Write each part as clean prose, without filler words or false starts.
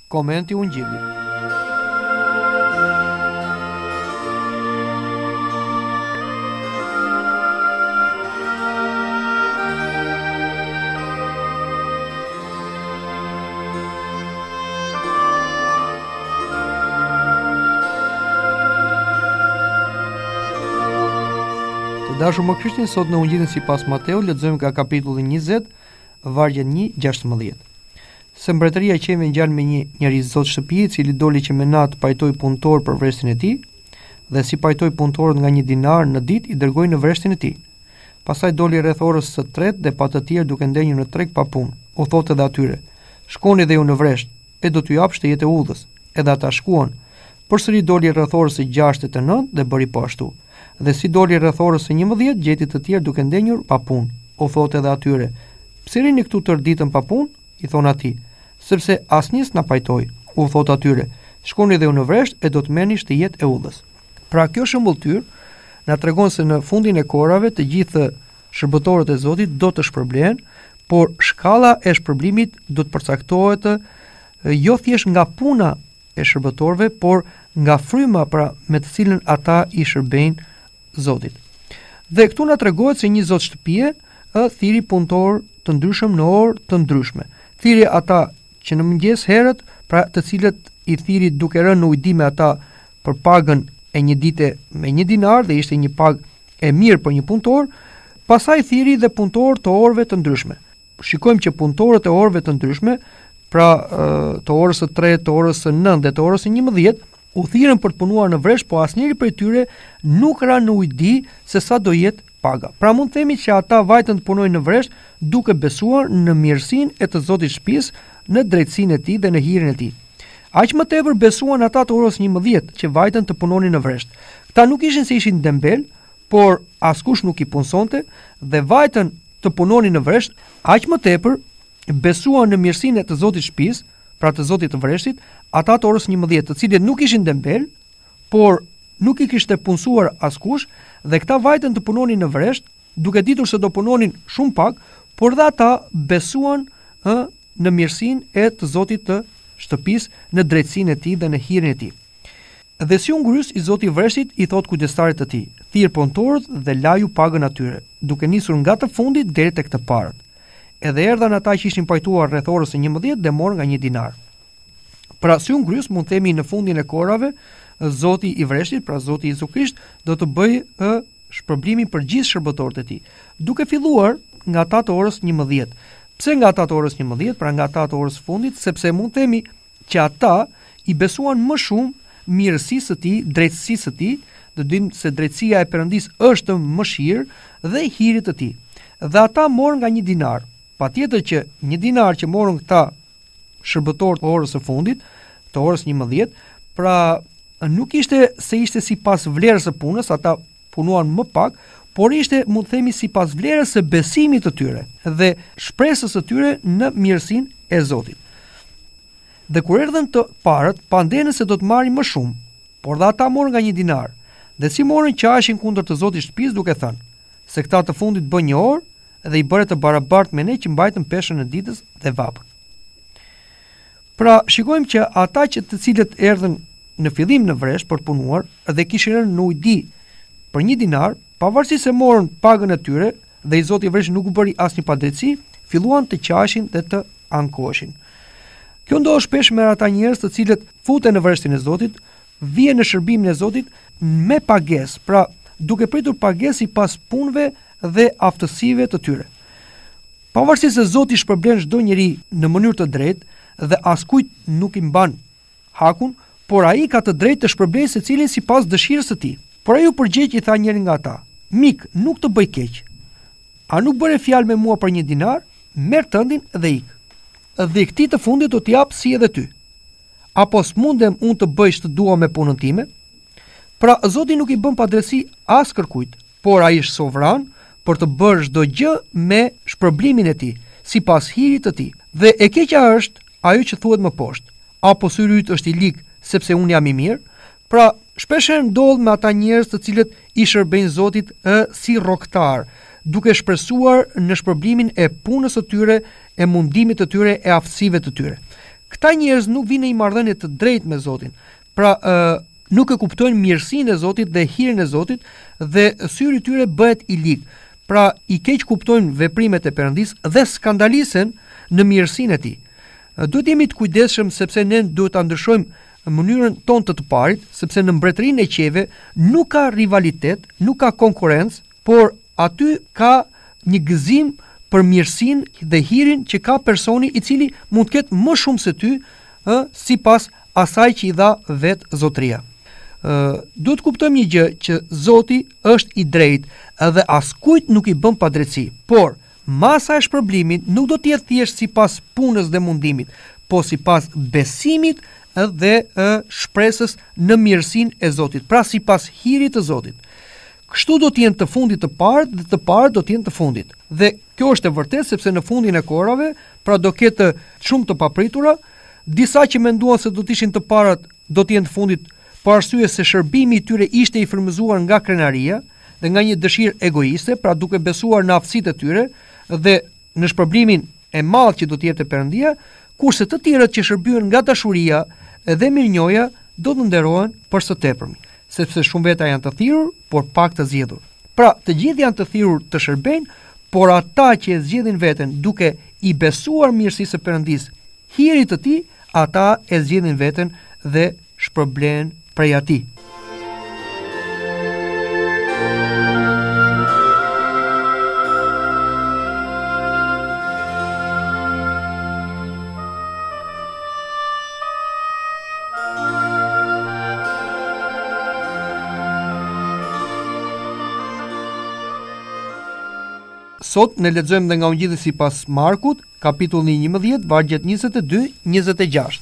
Komenti i Ungjillit. Dashur më Krishtin, sot në Ungjillin sipas Mateu lexojmë nga kapitulli 20, vargjet 1-16. Se mbretëria e qeve ngjan me një njerëz zot shtëpi, i cili doli që me natë pajtoi punëtor për vreshtin e tij, dhe si pajtoi punëtorët nga 1 dinar në ditë, i dërgoi në vreshtin e tij. Pastaj doli rreth orës së 3 dhe pa të tjerë duke ndenjur në treg pa punë. U thotë edhe atyre: "Shkoni dhe ju në vresht, e do t'ju jap shtejet e udhës." Edhe ata shkuan. Përsëri doli rreth orës së 6 të 9 dhe bëri po ashtu. Dhe si doli rreth orës së 11, gjeti të tjerë duke ndenjur pa punë. U thotë edhe atyre: "Pse rini këtu tërë ditën pa punë?" I thonë atij: "Sepse asnjës na pajtoi." U thotë atyre: "Shkoni dhe ju në vresht e do të merrni shtejet e udhës." Pra kjo shëmbulltyr na tregon se në fundin e kohërave të gjithë shërbëtorët e Zotit do të shpërblehen, por shkalla e shpërblimit do të përcaktohet jo thjesht nga puna e shërbëtorëve, por nga fryma pra me të cilën ata i shërbejnë Zotit. Dhe këtu na tregohet se një zot shtëpie thiri punëtor të ndryshëm në orë të ndryshme. Thiri ata që në mëngjes herët, pra të cilët i thiri duke rënë në ujdi me ata për pagën e një dite me 1 dinar dhe ishte një pagë e mirë për një punëtor, pastaj thiri dhe punëtor të orëve të ndryshme. Shikojmë që punëtorët e orëve të ndryshme, pra të orës së 3, të orës së 9 dhe të orës së 11, u thirrën për të punuar në vresh, po asnjëri prej tyre nuk ra në ujdi se sa do jetë paga. Pra mund të themi që ata vajtën të punojnë në vresh duke besuar në mirësinë e të Zotit shtëpisë, në drejtsinë e tij dhe në hirin e tij. Aq më tepër besuan ata të orës 11 që vajtën të punonin në vresh. Këta nuk ishin se ishin dembel, por askush nuk i punsonte dhe vajtën të punonin në vresh, aq më tepër besuan në mirësinë e të Zotit shtëpisë, pra të Zotit të vreshtit, ata të orës 11, të cilët nuk ishin dembel, por nuk i kishte punsuar askush, dhe këta vajtën të punonin në vresht, duke ditur se do punonin shumë pak, por dhe ata besuan në mirësinë e të Zotit të shtëpisë, në drejtsinë e tij dhe në hirin e tij. Dhe si ungrys i Zotit vreshtit i thot kujdestarit të tij: "Thirr punëtorët dhe laju pagën atyre", duke nisur nga të fundit deri tek të parët. Edhe erdhan ata që ishin pajtuar rreth orës së 11 dhe morën nga 1 dinar. Pra si ungrys mund themi në fundin e kohërave, Zoti i vreshtit, pra Zoti Jezu Krisht, do të bëjë shpërblimin për gjithë shërbëtorët e tij, duke filluar nga ata të orës 11. Pse nga ata të orës 11? Pra nga ata të orës fundit, sepse mund themi që ata i besuan më shumë mirësisë së tij, drejtësisë së tij, do dim se drejtësia e Perëndis është mëshirë dhe hiri të tij. Dhe ata morën nga 1 dinar. Patjetër që 1 dinar që morën këta shërbëtorë të orës së fundit, të orës 11, pra nuk ishte se ishte sipas vlerës së punës, ata punuan më pak, por ishte, mund të themi, sipas vlerës së besimit të tyre dhe shpresës së tyre në mirësinë e Zotit. Dhe kur erdhën të parët, pandenën se do të marrin më shumë, por dhe ata morën nga 1 dinar. Dhe si morën, qashin kundër të Zotit shtëpisë duke thënë se këta të fundit bën 1 orë dhe i bëre të barabartë me ne që mbajtën peshën e ditës dhe vapën. Pra shikojmë që ata që të cilët erdhën në fillim në vresh për të punuar dhe kishin rënë në ujdi për 1 dinar, pavarësisht se morën pagën e tyre dhe i Zoti i vreshtit nuk u bëri asnjë padrejtësi, filluan të qashin dhe të ankoheshin. Kjo ndodh shpesh me ata njerëz të cilët futen në vreshtin e Zotit, vijnë në shërbimin e Zotit me pagesë, pra duke pritur pagesë sipas punëve dhe aftësive të tyre. Pavarësisht se Zoti shpërblen çdo njeri në mënyrë të drejtë dhe askujt nuk i mban hakun, por ai ka të drejtë të shpërblejë secilin sipas dëshirës së tij. Por ai u përgjigj i tha njëri nga ata: "Mik, nuk të bëj keq. A nuk bëre fjalë me mua për 1 dinar? Merr tëndin dhe ik. Dhe këtij të fundit do t'i jap si edhe ty. Apo s'mundem unë të bëj ç'të dua me punën time?" Pra Zoti nuk i bën padrejti as kërkujt, por ai është sovran për të bërë çdo gjë me shpërblimin e tij, sipas hirit të tij. Dhe e keqja është ajo që thuhet më poshtë: "Apo syri yt është i lig sepse unë jam i mirë?" Pra shpeshherë ndodh me ata njerëz të cilët i shërbejnë Zotit si rroktar, duke shpresuar në shpërblimin e punës së tyre, e mundimit të tyre, e aftësive të tyre. Këta njerëz nuk vinë në një marrëdhënie të drejtë me Zotin. Pra, nuk e kuptojnë mirësinë e Zotit dhe hirin e Zotit dhe syri i tyre bëhet i lig. Pra, i keq kuptojnë veprimet e Perëndis dhe skandalisen në mirësinë e tij. Duhet jemi të kujdesshëm sepse ne duhet ta ndryshojmë mënyrën tonë të parit, sepse në mbretërinë e qeve nuk ka rivalitet, nuk ka konkurrencë, por aty ka një gëzim për mirësinë dhe hirin që ka personi i cili mund të ketë më shumë se ty, sipas asaj që i dha vetë zotëria. Duhet kuptojmë një gjë, që Zoti është i drejtë dhe askujt nuk i bën padrejtësi, por masa e shpërblimit nuk do të jetë thjesht sipas punës dhe mundimit, po sipas besimit dhe shpresës në mirësinë e Zotit, pra sipas hirit të Zotit. Kështu do të jenë të fundit të parë dhe të parë do të jenë të fundit. Dhe kjo është e vërtetë sepse në fundin e kohërave, pra do ketë shumë të papritura, disa që menduan se do të ishin të parat do të jenë të fundit, për arsye se shërbimi i tyre ishte i frymëzuar nga krenaria dhe nga një dëshirë egoiste, pra duke besuar në aftësitë e tyre dhe në shpërblimin e madh që do të jepte Perëndia, kurse të tjerët që shërbyen nga dashuria dhe mirënjohja do të nderohen për së tepërmi, sepse shumë veta janë të thirrur, por pak të zgjedhur. Pra, të gjithë janë të thirrur të shërbejnë, por ata që e zgjedhin veten duke i besuar mirësisë së Perëndis, hirit të tij, ata e zgjedhin veten dhe shpërblehen prej atij. Sot ne lexojmë dhe nga Ungjilli sipas Markut, kapitulli 11, vargjet 22-26.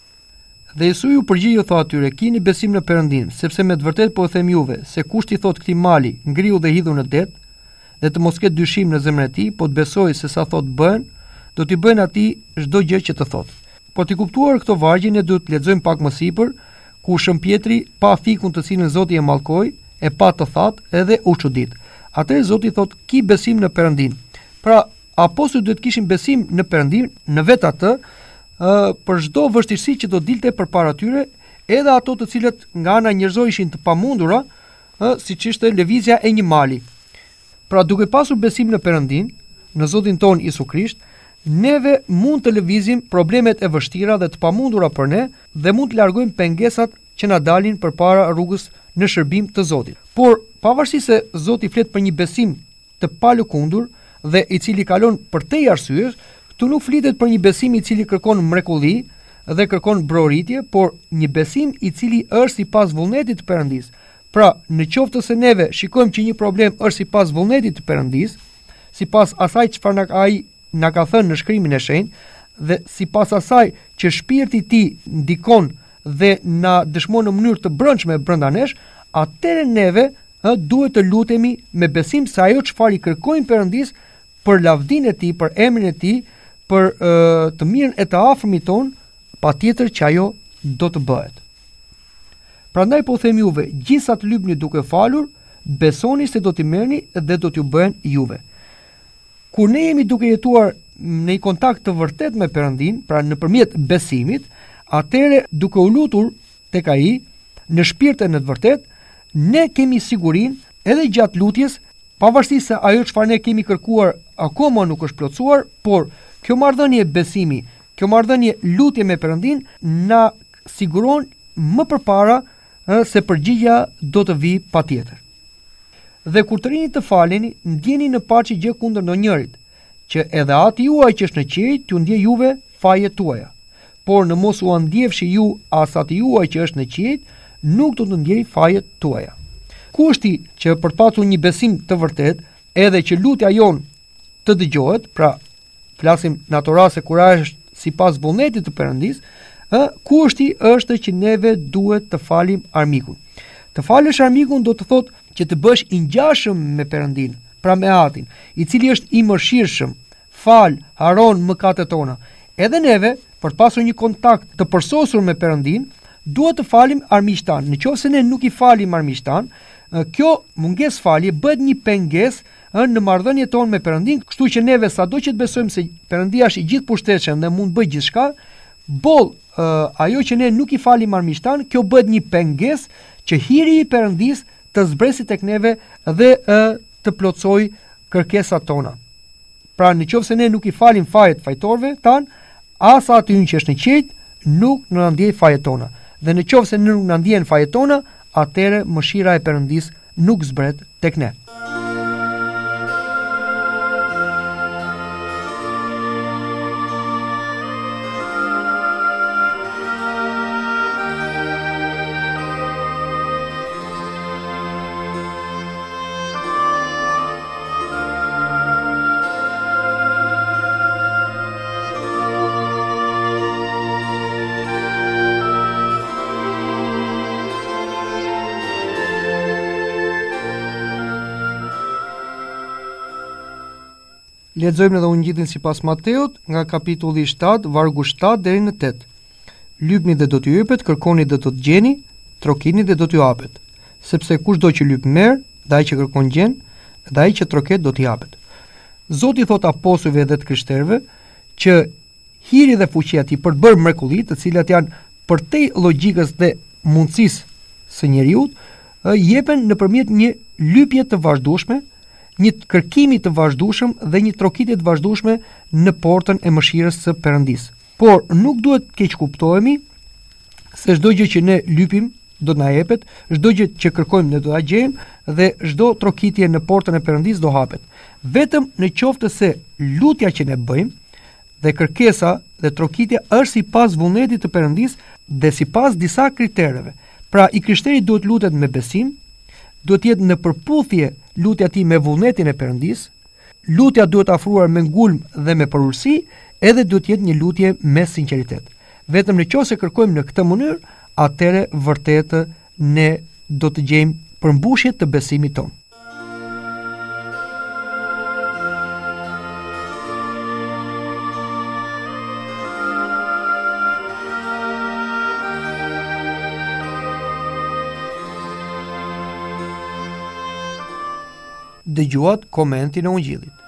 Dhe Jesu ju përgjigj u tha atyre: "Kini besim në Perëndim, sepse me të vërtetë po e them juve, se kush i thot këtij mali, ngrihu dhe hidhu në det, dhe të mos ketë dyshim në zemrën e tij, po të besojë se sa thot bën, do t'i bëjnë atij çdo gjë që të thot." Po të kuptuar këto vargje, ne duhet të lexojmë pak më sipër, ku Shën Pietri pa fikun të cilën Zoti e mallkoi, e pa të thatë edhe u çudit. Atëherë Zoti thot: "Ki besim në Perëndim." Pra, apostujt duhet kishin besim në Perëndim, në vetë atë, për çdo vështirësi që do dilte përpara tyre, edhe ato të cilët nga ana njerëzore ishin të pamundura, siç ishte lëvizja e një mali. Pra, duke pasur besim në Perëndim, në Zotin ton Isu Krisht, neve mund të lëvizim problemet e vështira dhe të pamundura për ne dhe mund të largojmë pengesat që na dalin përpara rrugës në shërbim të Zotit. Por pavarësisht se Zoti flet për një besim të palëkundur dhe i cili kalon për tej arsyesh, këtu nuk flitet për një besim i cili kërkon mrekulli dhe kërkon broritje, por një besim i cili është sipas vullnetit të Perëndis. Pra, në qoftë se neve shikojmë që një problem është sipas vullnetit të Perëndis, sipas asaj çfarë ai na ka thënë në shkrimin e shenjtë dhe sipas asaj që shpirti i tij ndikon dhe na dëshmon në mënyrë të brendshme brenda nesh, atëherë neve duhet të lutemi me besim se ajo çfarë i kërkojmë Perëndis për lavdinë e tij, për emrin e tij, për të mirën e të afërmit ton, patjetër që ajo do të bëhet. Prandaj po them juve, gjithsa të lypni duke falur, besoni se do t'i merrni dhe do t'ju bëhen juve. Kur ne jemi duke jetuar në një kontakt të vërtet me Perëndin, pra nëpërmjet besimit, atëherë duke u lutur tek ai në shpirtin e të vërtet, ne kemi sigurinë edhe gjatë lutjes, pavarësisht se ajo çfarë ne kemi kërkuar akoma nuk është plotësuar, por kjo marrëdhënie besimi, kjo marrëdhënie lutje me Perëndin na siguron më përpara se përgjigja do të vijë patjetër. Dhe kur të rini të faleni, ndjeni në paqe gjë kundër ndonjërit, që edhe ati juaj që është në qiell t'ju ndjej juve fajet tuaja. Por në mos u andjefshi ju as ati juaj që është në qiell, nuk do të ndjej fajet tuaja. Kushti që për të pasur një besim të vërtet, edhe që lutja jon të dëgjohet, pra flasim në ato raste kur është sipas vullnetit të Perëndis, kushti është që neve duhet të falim armikun. Të falësh armikun do të thotë që të bësh i ngjashëm me Perëndin, pra me Atin, i cili është i mëshirshëm, fal, haron mëkatet tona. Edhe neve, për të pasur një kontakt të përsosur me Perëndin, duhet të falim armiqtan. Nëse ne nuk i falim armiqtan, kjo mungesë falje bëhet një pengesë në marrëdhëniet tonë me Perëndin, kështu që neve sado që të besojmë se Perëndia është i gjithëpushtetshëm dhe mund bëj gjithçka, ajo që ne nuk I falim armiqtan, kjo bëhet një pengesë që hiri I Perëndis të zbresi tek neve dhe të plotësoj kërkesat tona. Pra nëse ne nuk I falim fajet fajtorëve tan, as aty që është në qejt, nuk na ndjej fajet tona. Dhe nëse nuk na ndjen fajet tona, atëherë mëshira e Perëndis nuk zbret tek ne. Lexojmë edhe Ungjillin sipas Mateut nga kapitulli 7, vargu 7 deri në 8. Lypni dhe do t'ju jepet, kërkoni dhe do të gjeni, trokini dhe do t'ju hapet. Sepse kushdo që lyp merr, dhe ai që kërkon gjen, dhe ai që troket do t'i japet. Zoti thot apostujve dhe të krishterëve që hiri dhe fuqia e tij për të bërë mrekulli, të cilat janë përtej logjikës dhe mundësisë së njeriu, jepen nëpërmjet një lypje të vazhdueshme, një kërkimi të vazhdueshëm dhe një trokitje të vazhdueshme në portën e mëshirës së Perëndis. Por nuk duhet keq kuptohemi se çdo gjë që ne lypim do të na jepet, çdo gjë që kërkojmë ne do ta gjejmë dhe çdo trokitje në portën e Perëndis do hapet. Vetëm në qoftë se lutja që ne bëjmë dhe kërkesa dhe trokitja është sipas vullnetit të Perëndis dhe sipas disa kritereve. Pra I krishteriu duhet lutet me besim, duhet jetë në përputhje lutja ti me vullnetin e Perëndis, lutja duhet afruar me ngulm dhe me përurësi, edhe duhet jetë një lutje me sinqeritet. Vetëm nëse kërkojmë në këtë mënyrë, atëre vërtet ne do të gjejmë përmbushje të besimit tonë. Dëgjuat komentin e Ungjillit.